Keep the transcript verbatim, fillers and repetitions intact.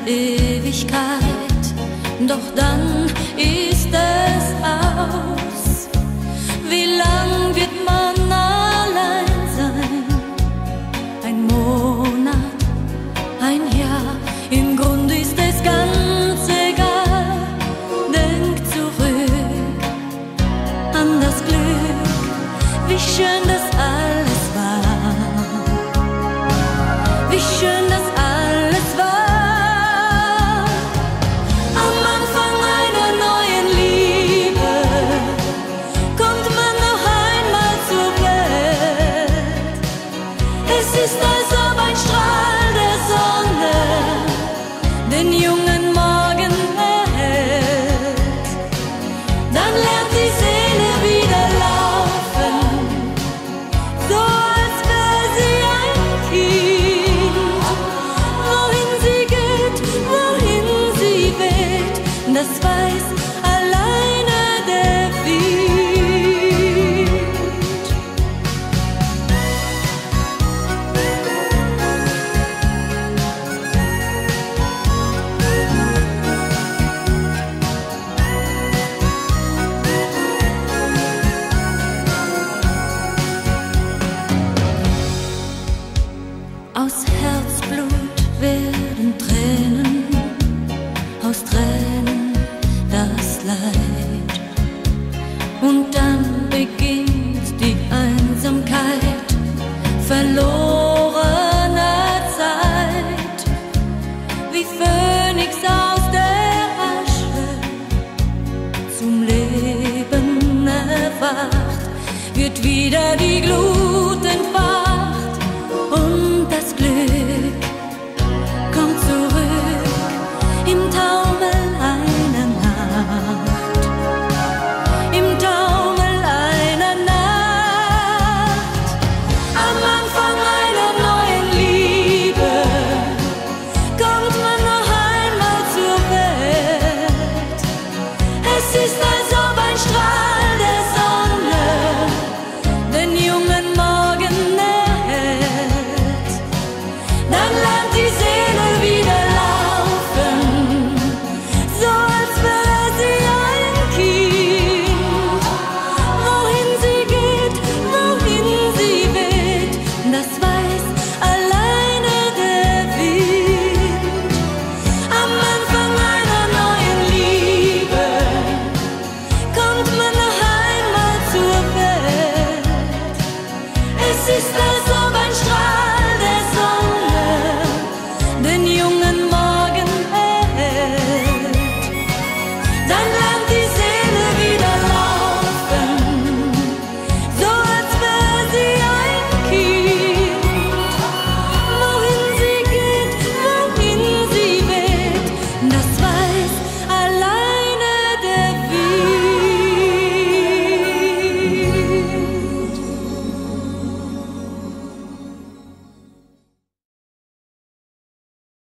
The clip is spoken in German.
Ewigkeit, doch dann ist es aus. Wie lang wird man allein sein? Ein Monat, ein Jahr, im Grunde ist es ganz egal. Denk zurück an das Glück, wie schön das alles war, wie schön das alles war. Am Anfang einer neuen Liebe kommt man noch einmal zur Welt. Es ist, als ob ein Strahl der Sonne den jungen Morgen erhellt. Dann lernt die Seele wieder laufen, so als wäre sie ein Kind. Wohin sie geht, wohin sie weht, das weiß alleine der Wind. Aus Herzblut werden Tränen, aus Tränen das Leid. Und dann beginnt die Einsamkeit verlorener Zeit. Wie Phönix aus der Asche zum Leben erwacht, wird wieder die Glut